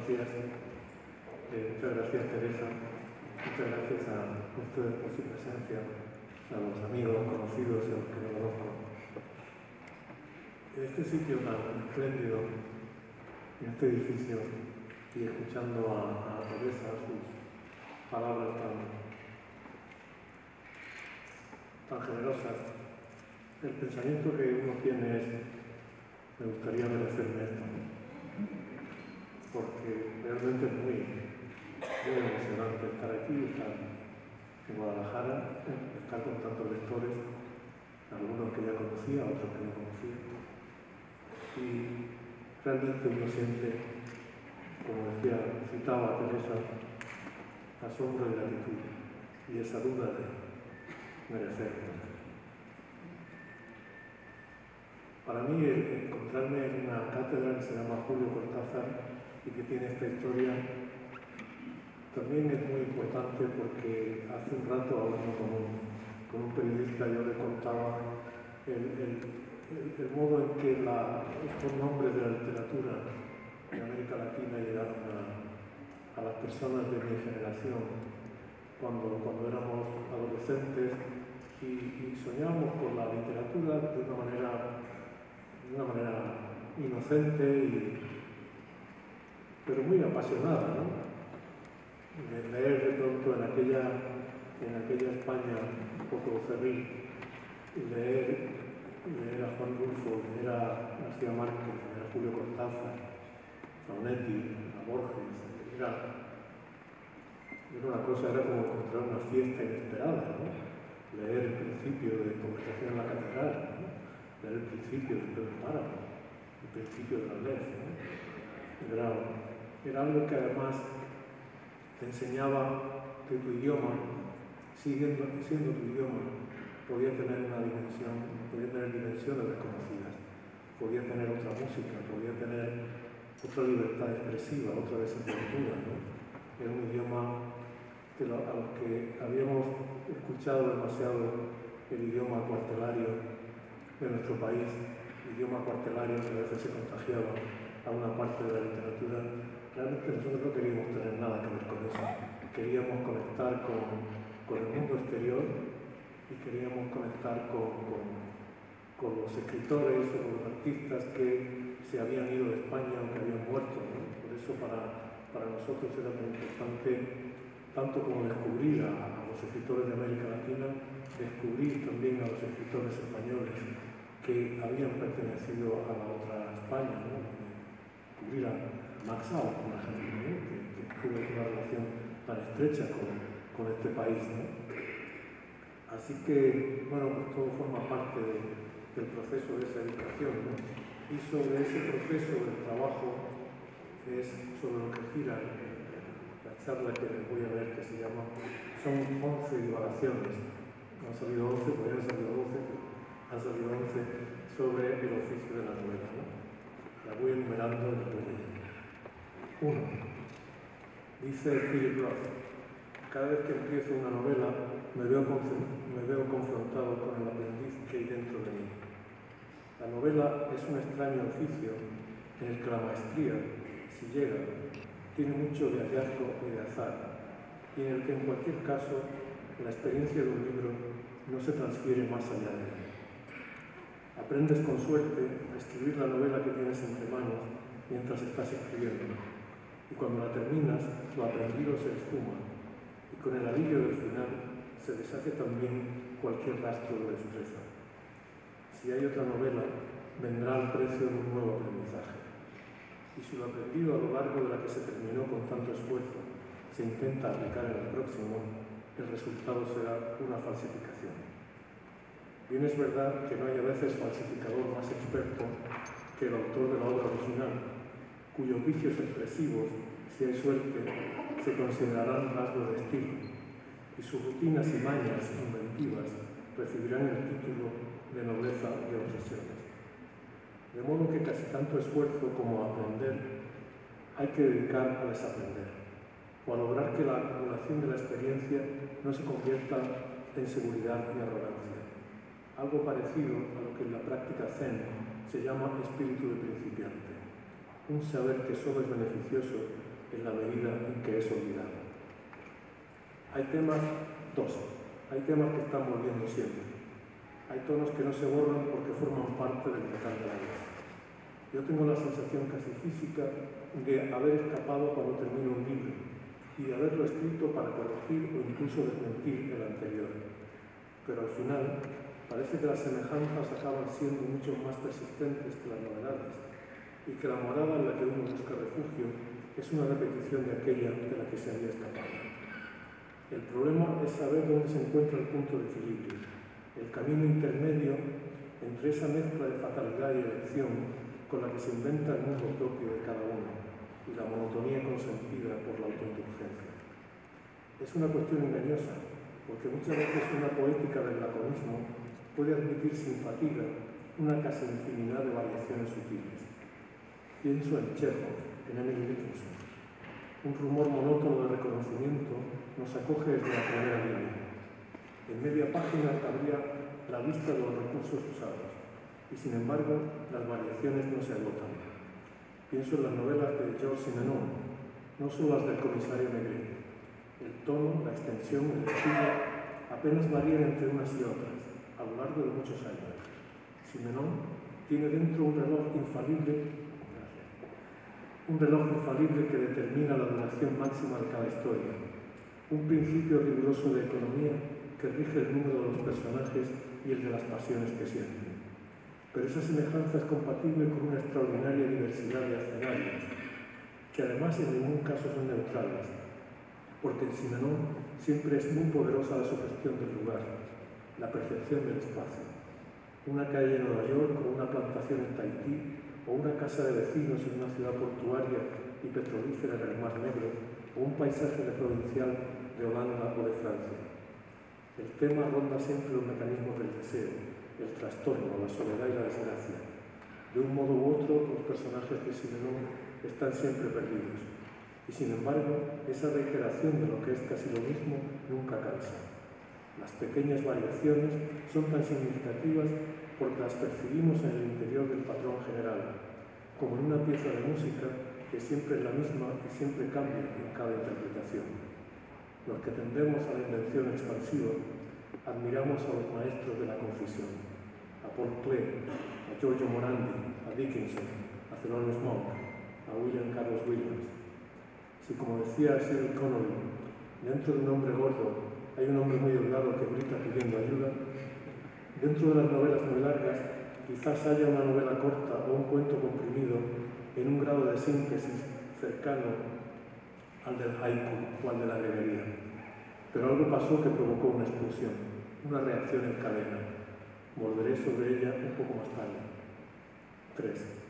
gracias. Muchas gracias, Teresa. Muchas gracias a ustedes por su presencia, a los amigos, conocidos y a los que no conozco. En este sitio tan espléndido, en este edificio, y escuchando a Teresa sus palabras tan generosas, el pensamiento que uno tiene es: me gustaría merecerme esto, porque realmente es muy emocionante estar aquí, estar en Guadalajara, estar con tantos lectores, algunos que ya conocía, otros que no conocía, y realmente uno siente, como decía, citaba a Teresa, asombro y gratitud, y esa duda de merecer. Para mí, encontrarme en una cátedra que se llama Julio Cortázar y que tiene esta historia también es muy importante, porque hace un rato, hablando con un periodista, yo le contaba el modo en que estos nombres de la literatura de América Latina llegaron a las personas de mi generación cuando éramos adolescentes y soñábamos con la literatura de una manera inocente, pero muy apasionada, ¿no? De leer de pronto en aquella España un poco cerril, leer a Juan Rulfo, leer a García Márquez, leer a Julio Cortázar, a Onetti, a Borges. Era una cosa, era como encontrar una fiesta inesperada, ¿no? Leer el principio de Conversación en la Catedral, ¿no? Leer el principio de Pedro Páramo, el principio de la Lez, ¿no? Era algo que además te enseñaba que tu idioma, siendo tu idioma, podía tener dimensiones desconocidas, podía tener otra música, podía tener otra libertad expresiva, otra desenvoltura, ¿no? Era un idioma a los que habíamos escuchado demasiado el idioma cuartelario de nuestro país, el idioma cuartelario que a veces se contagiaba a una parte de la literatura. Realmente nosotros no queríamos tener nada que ver con eso. Queríamos conectar con el mundo exterior y queríamos conectar con los escritores o con los artistas que se habían ido de España o que habían muerto, ¿no? Por eso para nosotros era tan importante, tanto como descubrir a los escritores de América Latina, descubrir también a los escritores españoles que habían pertenecido a la otra España, ¿no? Descubrir a Max Au, por ejemplo, ¿no? que tuvo una relación tan estrecha con este país, ¿no? Así que, bueno, pues todo forma parte del proceso de esa educación, ¿no? Y sobre ese proceso del trabajo es sobre lo que gira la charla que les voy a leer, que se llama, son 11 divagaciones. No han salido 11, podrían haber salido 12, pero han salido 11 sobre el oficio de la novela, ¿no? La voy enumerando y la voy leyendo. 1. Dice Philip Roth: cada vez que empiezo una novela me veo confrontado con el aprendiz que hay dentro de mí. La novela es un extraño oficio en el que la maestría, si llega, tiene mucho de hallazgo y de azar, y en el que en cualquier caso la experiencia de un libro no se transfiere más allá de él. Aprendes con suerte a escribir la novela que tienes entre manos mientras estás escribiendo, y cuando la terminas, lo aprendido se esfuma, y con el alivio del final se deshace también cualquier rastro de destreza. Si hay otra novela, vendrá al precio de un nuevo aprendizaje. Y si lo aprendido a lo largo de la que se terminó con tanto esfuerzo se intenta aplicar en el próximo, el resultado será una falsificación. Bien es verdad que no hay a veces falsificador más experto que el autor de la obra original, cuyos vicios expresivos, si hay suerte, se considerarán rasgos de estilo, y sus rutinas y mañas inventivas recibirán el título de nobleza de obsesiones. De modo que casi tanto esfuerzo como aprender hay que dedicar a desaprender, o a lograr que la acumulación de la experiencia no se convierta en seguridad y arrogancia. Algo parecido a lo que en la práctica zen se llama espíritu de principiante, un saber que solo es beneficioso en la medida en que es olvidada. Hay temas que están volviendo siempre. Hay tonos que no se borran porque forman parte del metal de la vida. Yo tengo la sensación casi física de haber escapado cuando termino un libro y de haberlo escrito para corregir o incluso desmentir el anterior. Pero al final parece que las semejanzas acaban siendo mucho más persistentes que las novedades y que la morada en la que uno busca refugio es una repetición de aquella de la que se había escapado. El problema es saber dónde se encuentra el punto de equilibrio, el camino intermedio entre esa mezcla de fatalidad y elección con la que se inventa el mundo propio de cada uno y la monotonía consentida por la autoindulgencia. Es una cuestión engañosa, porque muchas veces una poética del laconismo puede admitir sin fatiga una casi infinidad de variaciones sutiles. Pienso en Chekhov, en Emily Dickinson. Un rumor monótono de reconocimiento nos acoge desde la primera línea. En media página habría la lista de los recursos usados, y sin embargo las variaciones no se agotan. Pienso en las novelas de Georges Simenon, no solo las del comisario Maigret. El tono, la extensión, el estilo apenas varían entre unas y otras, a lo largo de muchos años. Simenon tiene dentro un reloj infalible que determina la duración máxima de cada historia, un principio riguroso de economía que rige el número de los personajes y el de las pasiones que sienten. Pero esa semejanza es compatible con una extraordinaria diversidad de escenarios, que además en ningún caso son neutrales, porque en Simenon siempre es muy poderosa la sugestión del lugar, la percepción del espacio. Una calle en Nueva York o una plantación en Tahití, o una casa de vecinos en una ciudad portuaria y petrolífera en el Mar Negro, o un paisaje de provincial de Holanda o de Francia. El tema ronda siempre los mecanismos del deseo, el trastorno, la soledad y la desgracia. De un modo u otro, los personajes de Simenon están siempre perdidos. Y sin embargo, esa reiteración de lo que es casi lo mismo nunca cansa. Las pequeñas variaciones son tan significativas porque las percibimos en el interior del patrón general, como en una pieza de música que siempre es la misma y siempre cambia en cada interpretación. Los que tendemos a la invención expansiva admiramos a los maestros de la confesión, a Paul Klee, a Giorgio Morandi, a Dickinson, a Thelonious Monk, a William Carlos Williams. Si, como decía Cyril Connolly, dentro de un hombre gordo hay un hombre muy delgado que grita pidiendo ayuda, dentro de las novelas muy largas quizás haya una novela corta o un cuento comprimido en un grado de síntesis cercano al del haiku o al de la greguería. Pero algo pasó que provocó una explosión, una reacción en cadena. Volveré sobre ella un poco más tarde. 3.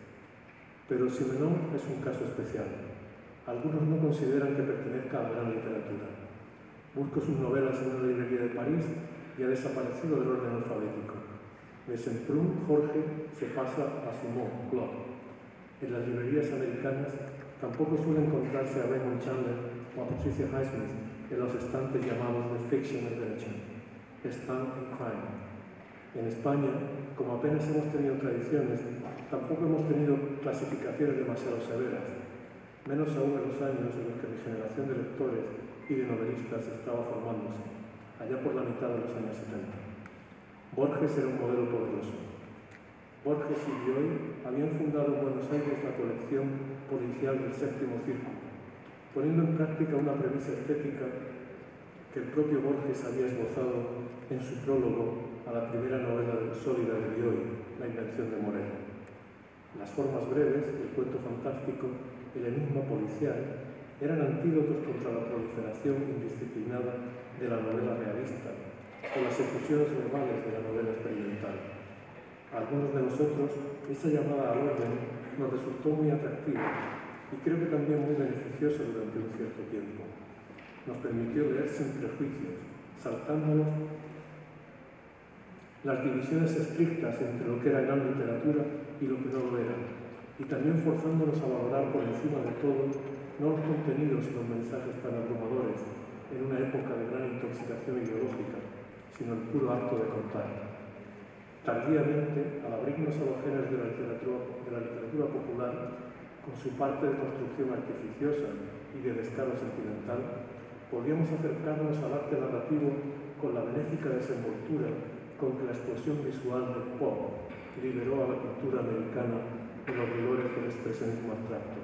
Pero Simenon es un caso especial. Algunos no consideran que pertenezca a la gran literatura. Busco sus novelas en una librería de París y ha desaparecido del orden alfabético. De Semprún, Jorge se pasa a Simon, Claude. En las librerías americanas tampoco suele encontrarse a Raymond Chandler o a Patricia Highsmith en los estantes llamados de Fiction Adventure, Stand and Crime. En España, como apenas hemos tenido tradiciones, tampoco hemos tenido clasificaciones demasiado severas, menos aún en los años en los que mi generación de lectores y de novelistas estaba formándose, allá por la mitad de los años 70. Borges era un modelo poderoso. Borges y Bioy habían fundado en Buenos Aires la colección policial del Séptimo Círculo, poniendo en práctica una premisa estética que el propio Borges había esbozado en su prólogo a la primera novela sólida de Bioy, La invención de Morel. Las formas breves, el cuento fantástico, el enigma policial, eran antídotos contra la proliferación indisciplinada de la novela realista o las efusiones verbales de la novela experimental. A algunos de nosotros, esa llamada al orden nos resultó muy atractiva y creo que también muy beneficiosa durante un cierto tiempo. Nos permitió leer sin prejuicios, saltándonos las divisiones estrictas entre lo que era gran literatura y lo que no lo era, y también forzándonos a valorar por encima de todo no los contenidos y los mensajes tan abrumadores en una época de gran intoxicación ideológica, sino el puro acto de contar. Tardíamente, al abrirnos a los géneros de la literatura popular, con su parte de construcción artificiosa y de descaro sentimental, podríamos acercarnos al arte narrativo con la benéfica desenvoltura con que la explosión visual del pop liberó a la cultura americana de los rigores del expresionismo abstracto.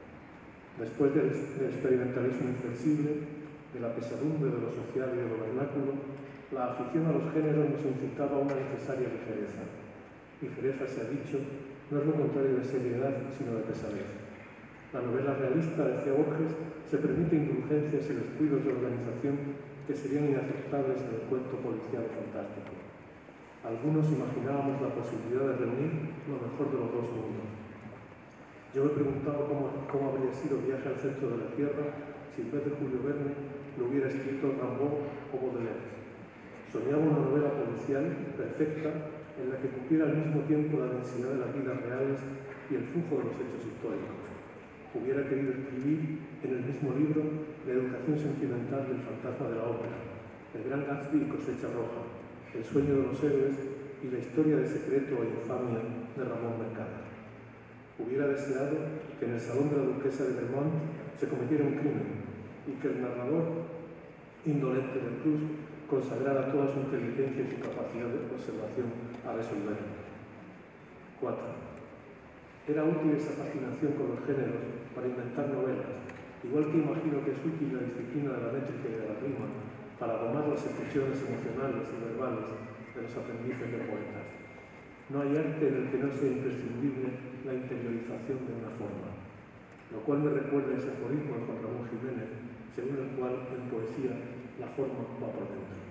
Después del experimentalismo inflexible, de la pesadumbre de lo social y de lo vernáculo, la afición a los géneros nos incitaba a una necesaria ligereza. Ligereza, se ha dicho, no es lo contrario de seriedad, sino de pesadez. La novela realista, decía Borges, se permite indulgencias y descuidos de organización que serían inaceptables en el cuento policial fantástico. Algunos imaginábamos la posibilidad de reunir lo mejor de los dos mundos. Yo me preguntaba cómo habría sido Viaje al centro de la Tierra si en vez de Julio Verne lo hubiera escrito Rimbaud o Baudelaire. Soñaba una novela policial perfecta en la que cupiera al mismo tiempo la densidad de las vidas reales y el flujo de los hechos históricos. Hubiera querido escribir en el mismo libro la educación sentimental del fantasma de la ópera, el gran Gatsby y Cosecha Roja, el sueño de los héroes y la historia de secreto e infamia de Ramón Mercader. Hubiera deseado que en el salón de la duquesa de Vermont se cometiera un crimen y que el narrador indolente del Cruz consagrara toda su inteligencia y su capacidad de observación a resolverlo. 4. Era útil esa fascinación con los géneros para inventar novelas, igual que imagino que es útil la disciplina de la métrica y de la rima para domar las expresiones emocionales y verbales de los aprendices de poetas. No hay arte en el que no sea imprescindible la interiorización de una forma, lo cual me recuerda ese aforismo de Juan Ramón Jiménez, según el cual en poesía la forma va por dentro.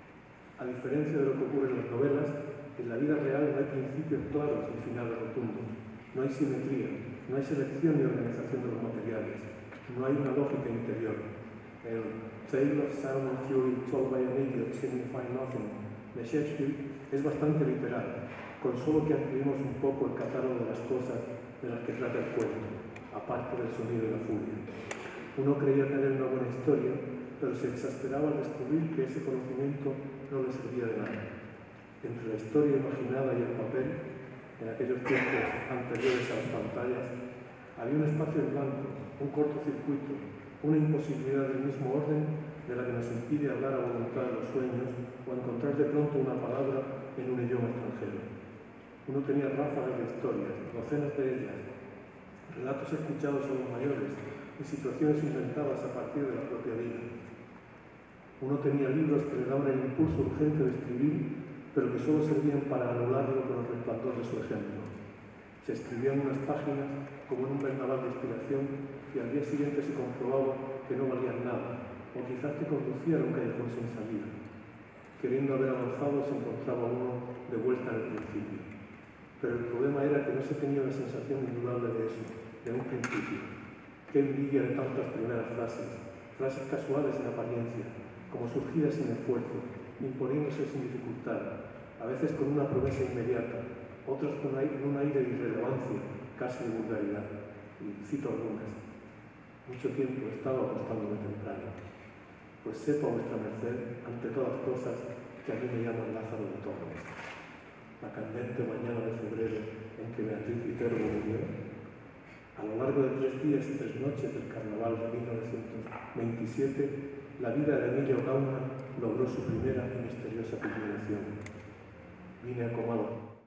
A diferencia de lo que ocurre en las novelas, en la vida real no hay principios claros ni finales rotundos, no hay simetría, no hay selección ni organización de los materiales, no hay una lógica interior. El Tale of Sound and Fury told by an idiot signify nothing de Shakespeare es bastante literal, con solo que ampliemos un poco el catálogo de las cosas de las que trata el cuento, aparte del sonido y la furia. Uno creía tener una buena historia, pero se exasperaba al descubrir que ese conocimiento no le servía de nada. Entre la historia imaginada y el papel, en aquellos tiempos anteriores a las pantallas, había un espacio en blanco, un cortocircuito, una imposibilidad del mismo orden de la que nos impide hablar a voluntad de los sueños o encontrar de pronto una palabra en un idioma extranjero. Uno tenía ráfagas de historias, docenas de ellas, relatos escuchados a los mayores y situaciones inventadas a partir de la propia vida. Uno tenía libros que le daban el impulso urgente de escribir, pero que solo servían para anularlo con el resplandor de su ejemplo. Se escribían unas páginas como en un vendaval de inspiración y al día siguiente se comprobaba que no valían nada, o quizás que conducían a un callejón sin salida. Queriendo haber avanzado, se encontraba uno de vuelta en el principio. Pero el problema era que no se tenía la sensación indudable de eso, de un principio. Qué envidia de tantas primeras frases, frases casuales en apariencia, como surgidas sin esfuerzo, imponiéndose sin dificultad, a veces con una promesa inmediata, otras con un aire de irrelevancia, casi de vulgaridad. Y cito algunas. Mucho tiempo he estado acostándome temprano, pues sepa vuestra merced, ante todas cosas, que a mí me llaman Lázaro de Tormes. La candente mañana de febrero en que Beatriz Viterbo murió, a lo largo de 3 días y 3 noches del carnaval de 1927, la vida de Emilio Gauna logró su primera y misteriosa culminación. Vine a Comala.